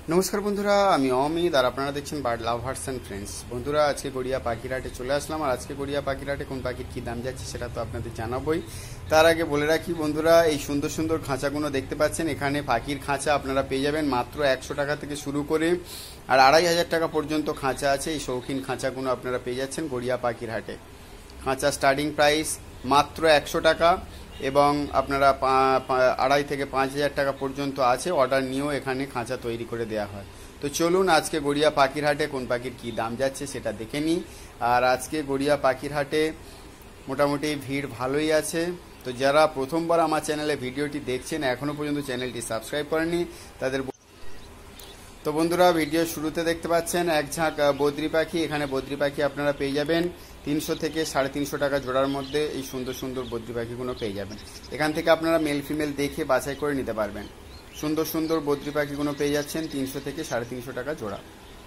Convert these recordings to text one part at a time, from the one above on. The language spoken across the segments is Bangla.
নমস্কার বন্ধুরা, আমি অমিত আর আপনারা দেখছেন বার্ড লাভার্স অ্যান্ড ফ্রেন্ডস। বন্ধুরা, আজকে গড়িয়া পাখিরহাটে চলে আসলাম। আর আজকে গড়িয়া পাখিরহাটে কোন পাখির কী দাম যাচ্ছে সেটা তো আপনাদের জানাবোই। তার আগে বলে রাখি বন্ধুরা, এই সুন্দর সুন্দর খাঁচাগুলো দেখতে পাচ্ছেন, এখানে পাখির খাঁচা আপনারা পেয়ে যাবেন মাত্র 100 টাকা থেকে শুরু করে আর 2500 টাকা পর্যন্ত খাঁচা আছে। এই শৌখিন খাঁচাগুলো আপনারা পেয়ে যাচ্ছেন গড়িয়া পাখিরহাটে। খাঁচা স্টার্টিং প্রাইস মাত্র 100 টাকা এবং আপনারা 2.5 থেকে 5,000 টাকা পর্যন্ত আছে। অর্ডার নিয়েও এখানে খাঁচা তৈরি করে দেওয়া হয়। তো চলুন আজকে গড়িয়া পাখিরহাটে কোন পাখির কী দাম যাচ্ছে সেটা দেখে নিই। আর আজকে গড়িয়া পাখিরহাটে মোটামুটি ভিড় ভালোই আছে। তো যারা প্রথমবার আমার চ্যানেলে ভিডিওটি দেখছেন, এখনও পর্যন্ত চ্যানেলটি সাবস্ক্রাইব করেনি তাদের। তো বন্ধুরা, ভিডিও শুরুতে দেখতে পাচ্ছেন এক ঝাঁক বদ্রি পাখি। এখানে বদ্রি পাখি আপনারা পেয়ে যাবেন 300 থেকে 350 টাকা জোড়ার মধ্যে। এই সুন্দর সুন্দর বদ্রি পাখিগুলো পেয়ে যাবেন। এখান থেকে আপনারা মেল ফিমেল দেখে বাছাই করে নিতে পারবেন। সুন্দর সুন্দর বদ্রি পাখিগুলো পেয়ে যাচ্ছেন 300 থেকে 350 টাকা জোড়া।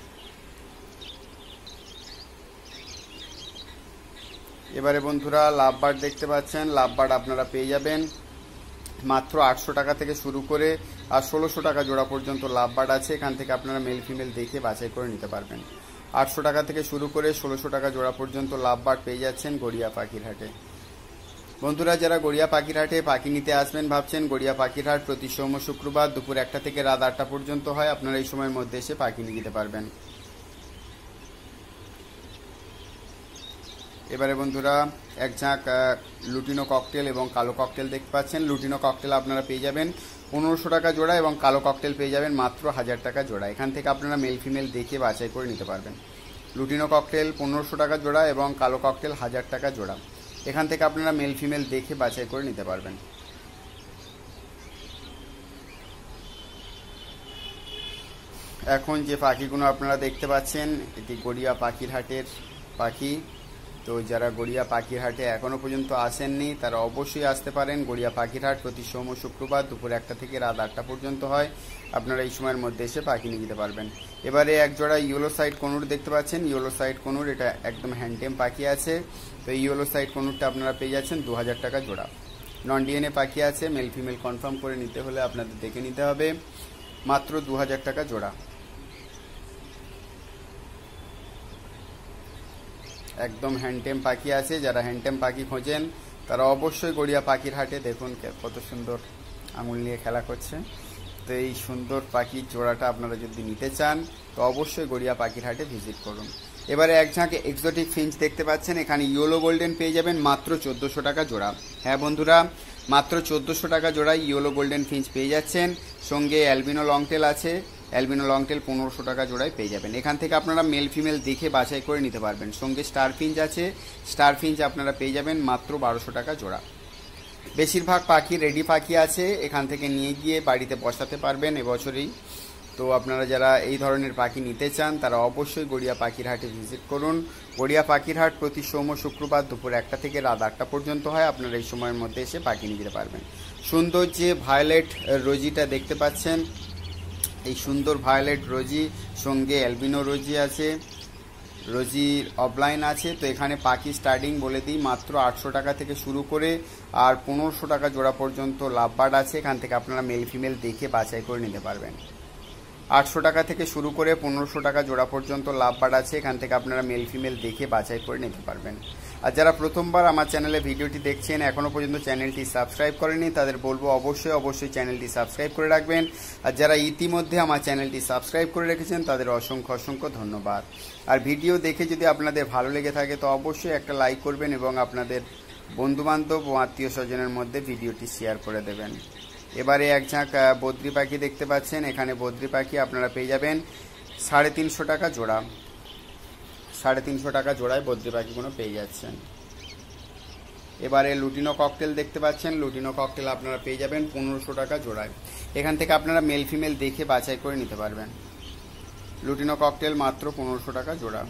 এবারে বন্ধুরা, লাভবার্ড দেখতে পাচ্ছেন। লাভবার্ড আপনারা পেয়ে যাবেন মাত্র 800 টাকা থেকে শুরু করে আর 1600 টাকা জোড়া পর্যন্ত লাভবার্ড আছে। এখান থেকে আপনারা মেল ফিমেল দেখে বাছাই করে নিতে পারবেন। 800 টাকা থেকে শুরু করে 1600 টাকা জোড়া পর্যন্ত লাভবার্ড পেয়ে যাচ্ছেন গড়িয়া পাখিরহাটে। বন্ধুরা, যারা গড়িয়া পাখিরহাটে পাখি নিতে আসবেন ভাবছেন, গড়িয়া পাখিরহাট প্রতি সোম শুক্রবার দুপুর 1টা থেকে রাত 8টা পর্যন্ত হয়। আপনারা এই সময়ের মধ্যে এসে পাখি নিয়ে যেতে পারবেন। এবারে বন্ধুরা, এক ঝাঁক লুটিনো ককটেল এবং কালো ককটেল দেখতে পাচ্ছেন। লুটিনো ককটেল আপনারা পেয়ে যাবেন 1500 টাকা জোড়া এবং কালো ককটেল পেয়ে যাবেন মাত্র 1000 টাকা জোড়া। এখান থেকে আপনারা মেল ফিমেল দেখে বাছাই করে নিতে পারবেন। লুটিনো ককটেল 1500 টাকা জোড়া এবং কালো ককটেল 1000 টাকা জোড়া। এখান থেকে আপনারা মেল ফিমেল দেখে বাছাই করে নিতে পারবেন। এখন যে পাখিগুলো আপনারা দেখতে পাচ্ছেন, এটি গড়িয়া পাখিরহাটের পাখি। তো যারা গড়িয়া পাখিরহাটে এখনও পর্যন্ত আসেননি তারা অবশ্যই আসতে পারেন। গড়িয়া পাখিরহাট প্রতি সোম শুক্রবার দুপুর 1টা থেকে রাত 8টা পর্যন্ত হয়। আপনারা এই সময়ের মধ্যে এসে পাখি নিয়ে যেতে পারবেন। এবারে এক জোড়া ইয়েলো সাইড কনুর দেখতে পাচ্ছেন। ইয়েলো সাইড কনুর, এটা একদম হ্যান্ডটেম পাখি আছে। তো এই ইয়েলো সাইড কনুরটা আপনারা পেয়ে যাচ্ছেন 2000 টাকা জোড়া। নন ডিএনএ পাখি আছে। মেল ফিমেল কনফার্ম করে নিতে হলে আপনাদের দেখে নিতে হবে। মাত্র 2000 টাকা জোড়া। একদম হ্যান্ডটেম পাখি আছে। যারা হ্যান্ডটেম পাখি খোঁজেন তারা অবশ্যই গড়িয়া পাখিরহাটে, দেখুন কত সুন্দর আঙুল নিয়ে খেলা করছে। তো এই সুন্দর পাখির জোড়াটা আপনারা যদি নিতে চান তো অবশ্যই গড়িয়া পাখিরহাটে ভিজিট করুন। এবারে এক ঝাঁক এক্সোটিক ফিঞ্চ দেখতে পাচ্ছেন। এখানে ইয়েলো গোল্ডেন পেয়ে যাবেন মাত্র 1400 টাকা জোড়া। হ্যাঁ বন্ধুরা, মাত্র 1400 টাকা জোড়ায় ইয়েলো গোল্ডেন ফিঞ্চ পেয়ে যাচ্ছেন। সঙ্গে অ্যালবিনো লংটেল আছে। অ্যালবিনো লংটেল 1500 টাকা জোড়ায় পেয়ে যাবেন। এখান থেকে আপনারা মেল ফিমেল দেখে বাছাই করে নিতে পারবেন। সঙ্গে স্টার ফিঞ্চ আছে। স্টার ফিঞ্চ আপনারা পেয়ে যাবেন মাত্র 1200 টাকা জোড়া। বেশিরভাগ পাখি রেডি পাখি আছে, এখান থেকে নিয়ে গিয়ে বাড়িতে বসাতে পারবেন এবছরেই। তো আপনারা যারা এই ধরনের পাখি নিতে চান তারা অবশ্যই গড়িয়া পাখিরহাটে ভিজিট করুন। গড়িয়া পাখিরহাট প্রতি সোম শুক্রবার দুপুর 1টা থেকে রাত 8টা পর্যন্ত হয়। আপনারা এই সময়ের মধ্যে এসে পাখি নিয়ে যেতে পারবেন। সুন্দর যে ভায়োলেট রোজিটা দেখতে পাচ্ছেন, এই সুন্দর ভায়োলেট রোজি সঙ্গে অ্যালবিনো রোজি আছে। রোজির অফলাইন আছে। তো এখানে পাখি স্টার্টিং বলে দিই মাত্র 800 টাকা থেকে শুরু করে আর 1500 টাকা জোড়া পর্যন্ত লাভবার্ড আছে। এখান থেকে আপনারা মেল ফিমেল দেখে বাছাই করে নিতে পারবেন। 800 টাকা থেকে শুরু করে 1500 টাকা জোড়া পর্যন্ত লাভবার্ড আছে। এখান থেকে আপনারা মেল ফিমেল দেখে বাছাই করে নিতে পারবেন। আর যারা প্রথমবার আমার চ্যানেলে ভিডিওটি দেখছেন, এখনও পর্যন্ত চ্যানেলটি সাবস্ক্রাইব করেনি তাদের বলবো অবশ্যই চ্যানেলটি সাবস্ক্রাইব করে রাখবেন। আর যারা ইতিমধ্যে আমার চ্যানেলটি সাবস্ক্রাইব করে রেখেছেন তাদের অসংখ্য ধন্যবাদ। আর ভিডিও দেখে যদি আপনাদের ভালো লেগে থাকে তো অবশ্যই একটা লাইক করবেন এবং আপনাদের বন্ধুবান্ধব ও আত্মীয় স্বজনের মধ্যে ভিডিওটি শেয়ার করে দেবেন। এবারে এক ঝাঁক বদ্রি পাখি দেখতে পাচ্ছেন। এখানে বদ্রি পাখি আপনারা পেয়ে যাবেন 350 টাকা জোড়া। 350 টাকা জোড়ায় বদ্রি পাখিগুলো পেয়ে যাচ্ছেন। এবারে লুটিনো ককটেল দেখতে পাচ্ছেন। লুটিনো ককটেল আপনারা পেয়ে যাবেন 1500 টাকা জোড়ায়। এখান থেকে আপনারা মেল ফিমেল দেখে বাছাই করে নিতে পারবেন। লুটিনো ককটেল মাত্র 1500 টাকা জোড়া।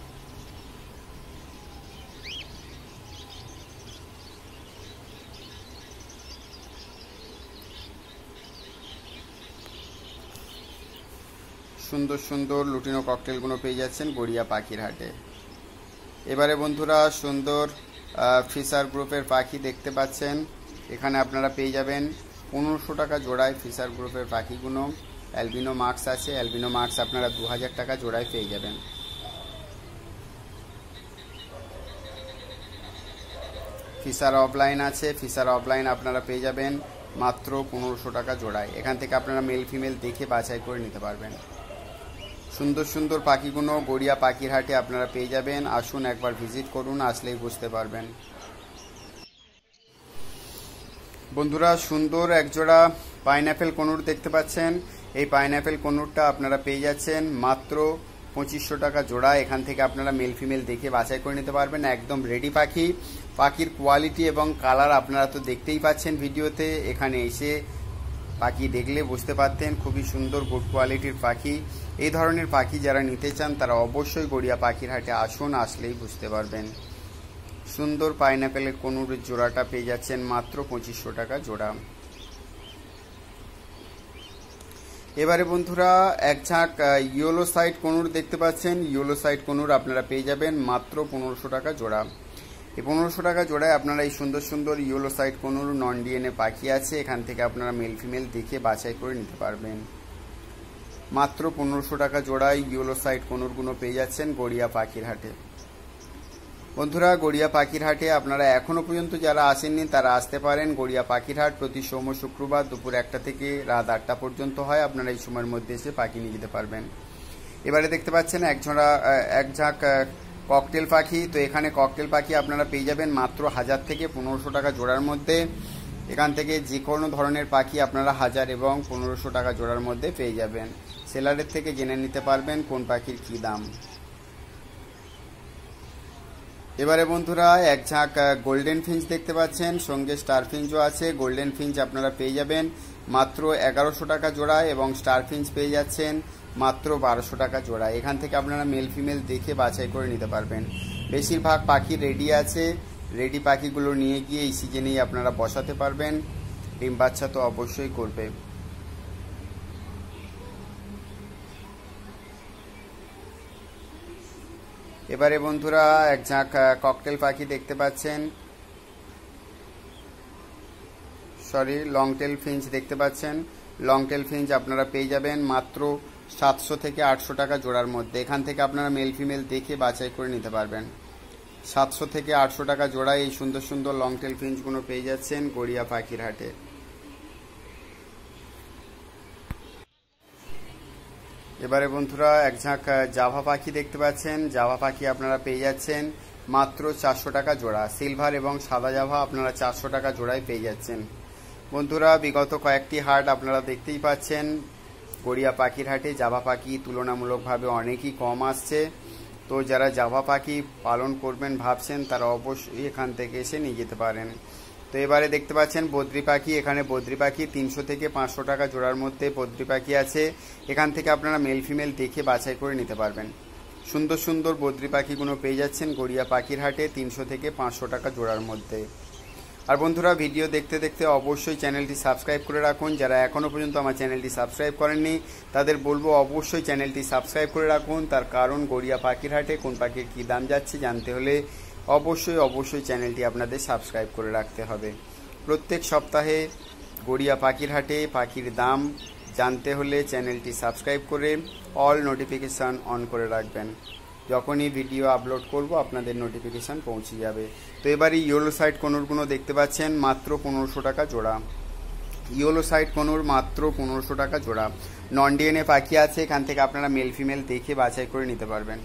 সুন্দর সুন্দর লুটিনো ককটেলগুলো পেয়ে যাচ্ছেন গড়িয়া পাখিরহাটে। এবারে বন্ধুরা, সুন্দর ফিশার গ্রুপের পাখি দেখতে পাচ্ছেন। এখানে আপনারা পেয়ে যাবেন 1500 টাকা জোড়ায় ফিশার গ্রুপের পাখিগুলো। অ্যালবিনো মার্কস আছে, অ্যালবিনো মার্কস আপনারা 2000 টাকা জোড়ায় পেয়ে যাবেন। ফিশার অফলাইন আছে, ফিশার অফলাইন আপনারা পেয়ে যাবেন মাত্র 1500 টাকা জোড়ায়। এখান থেকে আপনারা মেল ফিমেল দেখে বাছাই করে নিতে পারবেন। সুন্দর সুন্দর পাখিগুলো গড়িয়া পাখির হাটে আপনারা পেয়ে যাবেন। আসুন একবার ভিজিট করুন, আসলেই বুঝতে পারবেন। বন্ধুরা, সুন্দর একজোড়া পাইনঅ্যাপেল কনুর দেখতে পাচ্ছেন। এই পাইনঅ্যাপেল কনুরটা আপনারা পেয়ে যাচ্ছেন মাত্র 2500 টাকা জোড়া। এখান থেকে আপনারা মেল ফিমেল দেখে বাছাই করে নিতে পারবেন। একদম রেডি পাখি। পাখির কোয়ালিটি এবং কালার আপনারা তো দেখতেই পাচ্ছেন ভিডিওতে। এখানে এসে পাখি দেখলে বুঝতে পারতেন, খুবই সুন্দর গুড কোয়ালিটির পাখি। এই ধরনের পাখি যারা নিতে চান তারা অবশ্যই গড়িয়া পাখির হাটে আসুন, আসলেই বুঝতে পারবেন। সুন্দর পাইনঅ্যাপেলের কনুর জোড়াটা পেয়ে যাচ্ছেন মাত্র 2500 টাকা জোড়া। এবারে বন্ধুরা এক ঝাঁক ইয়েলো সাইড কনুর দেখতে পাচ্ছেন। ইয়েলো সাইড কনুর আপনারা পেয়ে যাবেন মাত্র 1500 টাকা জোড়া। এই 1500 টাকা জোড়ায় আপনারা এই সুন্দর সুন্দর yellow side conure non DNA পাখি আছে, এখান থেকে আপনারা মেল ফিমেল দেখে বাছাই করে নিতে পারবেন। মাত্র 1500 টাকা জোড়ায় ইয়েলো সাইড কনুরগুলো পেয়ে যাচ্ছেন গড়িয়া পাখির হাটে। বন্ধুরা, গড়িয়া পাখির হাটে আপনারা এখনো পর্যন্ত যারা আসেননি তারা আসতে পারেন। গড়িয়া পাখির হাট প্রতি সোম শুক্রবার দুপুর 1টা থেকে রাত 8টা পর্যন্ত হয়। আপনারা এই সময়ের মধ্যে এসে পাখি নিয়ে যেতে পারবেন। এবারে দেখতে পাচ্ছেন এক ঝাঁক ককটেল পাখি। তো এখানে ককটেল পাখি আপনারা পেয়ে যাবেন মাত্র 1000 থেকে 1500 টাকা জোড়ার মধ্যে। এখান থেকে যে কোনো ধরনের পাখি আপনারা 1000 এবং 1500 টাকা জোড়ার মধ্যে পেয়ে যাবেন। সেলারের থেকে জেনে নিতে পারবেন কোন পাখির কী দাম। এবারে বন্ধুরা এক ঝাঁক গোল্ডেন ফিঞ্চ দেখতে পাচ্ছেন, সঙ্গে স্টার ফিঞ্চও আছে। গোল্ডেন ফিঞ্চ আপনারা পেয়ে যাবেন মাত্র 1100 টাকা জোড়া এবং স্টার ফিঞ্চ পেয়ে যাচ্ছেন মাত্র 1200 টাকা জোড়া। এখান থেকে আপনারা মেল ফিমেল দেখে বাছাই করে নিতে পারবেন। বেশিরভাগ পাখি রেডি আছে। রেডি পাখিগুলো নিয়ে গিয়ে এই সিজনেই আপনারা বসাতে পারবেন। ডিম বাচ্চা তো অবশ্যই করবে। এবারে বন্ধুরা এক ঝাঁক ককটেল পাখি দেখতে পাচ্ছেন, লং টেল ফিঞ্চ দেখতে পাচ্ছেন। লং টেল ফিঞ্চ আপনারা পেয়ে যাবেন মাত্র 700 থেকে 800 টাকা জোড়ার মধ্যে। এখান থেকে আপনারা মেল ফিমেল দেখে বাছাই করে নিতে পারবেন। 700 থেকে 800 টাকা জোড়ায় এই সুন্দর সুন্দর লং টেল ফিঞ্চগুলো পেয়ে যাচ্ছেন গড়িয়া পাখির হাটে। এবারে বন্ধুরা এক ঝাঁক জাভা পাখি দেখতে পাচ্ছেন। জাভা পাখি আপনারা পেয়ে যাচ্ছেন মাত্র 400 টাকা জোড়া। সিলভার এবং সাদা জাভা আপনারা 400 টাকা জোড়ায় পেয়ে যাচ্ছেন। বন্ধুরা, বিগত কয়েকটি হাট আপনারা দেখতেই পাচ্ছেন গড়িয়া পাখির হাটে জাভা পাখি তুলনামূলকভাবে অনেকই কম আসছে। তো যারা জাভা পাখি পালন করবেন ভাবছেন তারা অবশ্যই এখান থেকে এসে নিয়ে যেতে পারেন। তো এবারে দেখতে পাচ্ছেন বদ্রি পাখি। এখানে বদ্রি পাখি 300 থেকে 500 টাকা জোড়ার মধ্যে বদ্রি পাখি আছে। এখান থেকে আপনারা মেল ফিমেল দেখে বাছাই করে নিতে পারবেন। সুন্দর সুন্দর বদ্রি পাখিগুলো পেয়ে যাচ্ছেন গড়িয়া পাখির হাটে 300 থেকে 500 টাকা জোড়ার মধ্যে। আর বন্ধুরা, ভিডিও দেখতে দেখতে অবশ্যই চ্যানেলটি সাবস্ক্রাইব করে রাখুন। যারা এখনও পর্যন্ত আমার চ্যানেলটি সাবস্ক্রাইব করেননি তাদের বলবো অবশ্যই চ্যানেলটি সাবস্ক্রাইব করে রাখুন। তার কারণ গড়িয়া পাখির হাটে কোন পাখির কী দাম যাচ্ছে জানতে হলে অবশ্যই চ্যানেলটি আপনাদের সাবস্ক্রাইব করে রাখতে হবে। প্রত্যেক সপ্তাহে গড়িয়া পাখির হাটে পাখির দাম জানতে হলে চ্যানেলটি সাবস্ক্রাইব করে অল নোটিফিকেশান অন করে রাখবেন। যখনই ভিডিও আপলোড করব আপনাদের নোটিফিকেশান পৌঁছে যাবে। তো এবারে ইয়েলো সাইড কনুরগুলো দেখতে পাচ্ছেন মাত্র 1500 টাকা জোড়া। ইয়েলো সাইড কনুর মাত্র 1500 টাকা জোড়া। নন ডিএনএ পাখি আছে, এখান থেকে আপনারা মেল ফিমেল দেখে বাছাই করে নিতে পারবেন।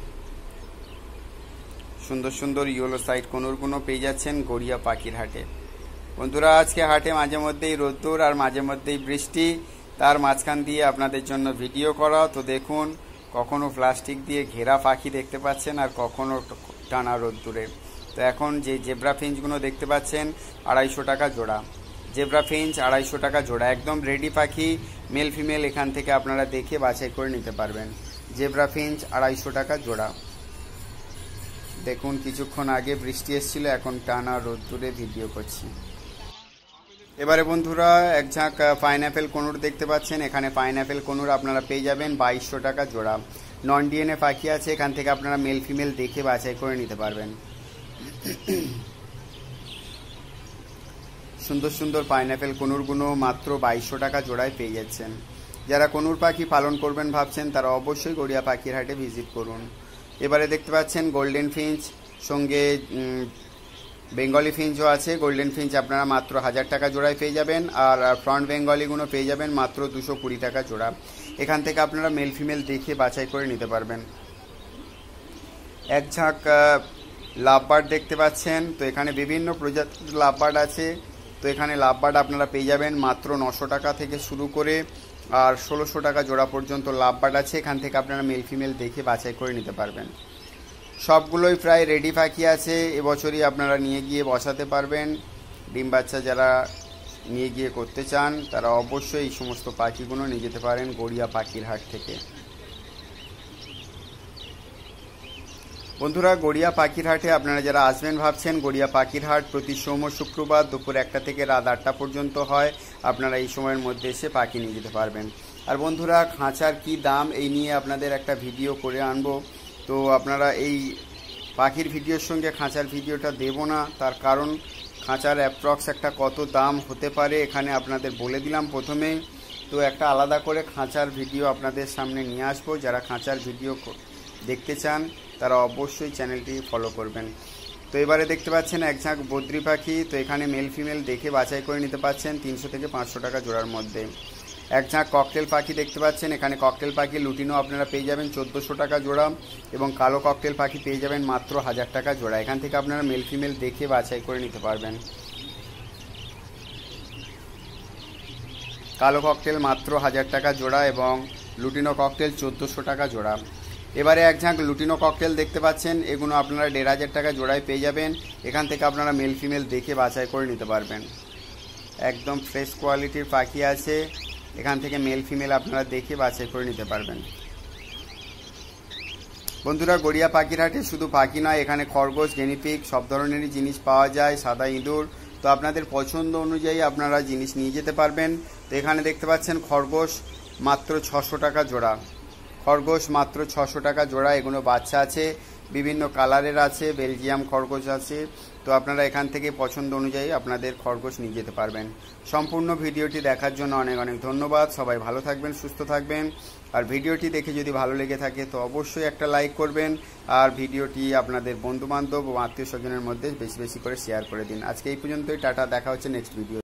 সুন্দর সুন্দর ইয়েলো সাইড কনুরগুলো পেয়ে যাচ্ছেন গড়িয়া পাখির হাটে। বন্ধুরা, আজকে হাটে মাঝে মধ্যেই রোদ্দুর আর মাঝে মধ্যেই বৃষ্টি, তার মাঝখান দিয়ে আপনাদের জন্য ভিডিও করা। তো দেখুন, কখনো প্লাস্টিক দিয়ে ঘেরা পাখি দেখতে পাচ্ছেন আর কখনো টানা রোদ্দুরে। তো এখন যে জেব্রা ফিঞ্চগুলো দেখতে পাচ্ছেন 250 টাকা জোড়া। জেব্রা ফিঞ্চ 250 টাকা জোড়া, একদম রেডি পাখি। মেল ফিমেল এখান থেকে আপনারা দেখে বাছাই করে নিতে পারবেন। জেব্রা ফিঞ্চ 250 টাকা জোড়া। দেখুন, কিছুক্ষণ আগে বৃষ্টি এসেছিল, এখন টানা রোদ্দুরে ভিডিও করছি। এবারে বন্ধুরা এক ঝাঁক পাইনঅ্যাপেল কনুর দেখতে পাচ্ছেন। এখানে পাইনঅ্যাপেল কনুর আপনারা পেয়ে যাবেন 2200 টাকা জোড়া। নন ডিএনএ পাখি আছে, এখান থেকে আপনারা মেল ফিমেল দেখে বাছাই করে নিতে পারবেন। সুন্দর সুন্দর পাইনঅ্যাপেল কনুরগুলো মাত্র 2200 টাকা জোড়ায় পেয়ে যাচ্ছেন। যারা কনুর পাখি পালন করবেন ভাবছেন তারা অবশ্যই গড়িয়া পাখির হাটে ভিজিট করুন। এবারে দেখতে পাচ্ছেন গোল্ডেন ফিঞ্চ, সঙ্গে বেঙ্গলি ফিঞ্চও আছে। গোল্ডেন ফিঞ্চ আপনারা মাত্র 1000 টাকা জোড়ায় পেয়ে যাবেন, আর ফ্রন্ট বেঙ্গলিগুলো পেয়ে যাবেন মাত্র 220 টাকা জোড়া। এখান থেকে আপনারা মেল ফিমেল দেখে বাছাই করে নিতে পারবেন। এক ঝাঁক লাভবার্ড দেখতে পাচ্ছেন, তো এখানে বিভিন্ন প্রজাতির লাভবার্ড আছে। তো এখানে লাভবার্ড আপনারা পেয়ে যাবেন মাত্র 900 টাকা থেকে শুরু করে আর 1600 টাকা জোড়া পর্যন্ত লাভবার্ড আছে। এখান থেকে আপনারা মেল ফিমেল দেখে বাছাই করে নিতে পারবেন। সবগুলোই প্রায় রেডি পাখি আছে, এবছরই আপনারা নিয়ে গিয়ে বসাতে পারবেন। ডিম বাচ্চা যারা নিয়ে গিয়ে করতে চান তারা অবশ্যই এই সমস্ত পাখিগুলো নিয়ে যেতে পারেন গড়িয়া পাখির হাট থেকে। বন্ধুরা, গড়িয়া পাখির হাটে আপনারা যারা আসবেন ভাবছেন, গড়িয়া পাখির হাট প্রতি সোম ও শুক্রবার দুপুর 1টা থেকে রাত 8টা পর্যন্ত হয়। আপনারা এই সময়ের মধ্যে এসে পাখি নিয়ে যেতে পারবেন। আর বন্ধুরা, খাঁচার কি দাম এই নিয়ে আপনাদের একটা ভিডিও করে আনবো। তো আপনারা এই পাখির ভিডিওর সঙ্গে খাঁচার ভিডিওটা দেব না, তার কারণ খাঁচার অ্যাপ্রক্স একটা কত দাম হতে পারে এখানে আপনাদের বলে দিলাম প্রথমেই। তো একটা আলাদা করে খাঁচার ভিডিও আপনাদের সামনে নিয়ে আসবো। যারা খাঁচার ভিডিও দেখতে চান তারা অবশ্যই চ্যানেলটি ফলো করবেন। তো এবারে দেখতে পাচ্ছেন এক ঝাঁক বদ্রি পাখি। তো এখানে মেল ফিমেল দেখে বাছাই করে নিতে পারছেন 300 থেকে 500 টাকা জোড়ার মধ্যে। এক ঝাঁক ককটেল পাখি দেখতে পাচ্ছেন, এখানে ককটেল পাখি লুটিনো আপনারা পেয়ে যাবেন 1400 টাকা জোড়া, এবং কালো ককটেল পাখি পেয়ে যাবেন মাত্র 1000 টাকা জোড়া। এখান থেকে আপনারা মেল ফিমেল দেখে বাছাই করে নিতে পারবেন। কালো ককটেল মাত্র 1000 টাকা জোড়া এবং লুটিনো ককটেল 1400 টাকা জোড়া। এবারে এক ঝাঁক লুটিনো ককটেল দেখতে পাচ্ছেন, এগুলো আপনারা 1500 টাকা জোড়ায় পেয়ে যাবেন। এখান থেকে আপনারা মেল ফিমেল দেখে বাছাই করে নিতে পারবেন। একদম ফ্রেশ কোয়ালিটির পাখি আছে, এখান থেকে মেল ফিমেল আপনারা দেখে বাছাই করে নিতে পারবেন। বন্ধুরা, গড়িয়া পাখির হাটে শুধু পাখি নয়, এখানে খরগোশ, গিনিপিগ সব ধরনেরই জিনিস পাওয়া যায়, সাদা ইঁদুর। তো আপনাদের পছন্দ অনুযায়ী আপনারা জিনিস নিয়ে যেতে পারবেন। তো এখানে দেখতে পাচ্ছেন খরগোশ মাত্র 600 টাকা জোড়া। খরগোশ মাত্র 600 টাকা জোড়া। এগুলো বাচ্চা আছে, বিভিন্ন কালারের আছে, বেলজিয়াম খরগোশ আছে। তো আপনারা এখান থেকে পছন্দ অনুযায়ী আপনাদের খরগোশ নিয়ে যেতে পারবেন। সম্পূর্ণ ভিডিওটি দেখার জন্য অনেক অনেক ধন্যবাদ। সবাই ভালো থাকবেন, সুস্থ থাকবেন। আর ভিডিওটি দেখে যদি ভালো লেগে থাকে তো অবশ্যই একটা লাইক করবেন, আর ভিডিওটি আপনাদের বন্ধুবান্ধব ও আত্মীয় স্বজনের মধ্যে বেশি বেশি করে শেয়ার করে দিন। আজকে এই পর্যন্তই, টাটা, দেখা হচ্ছে নেক্সট ভিডিও।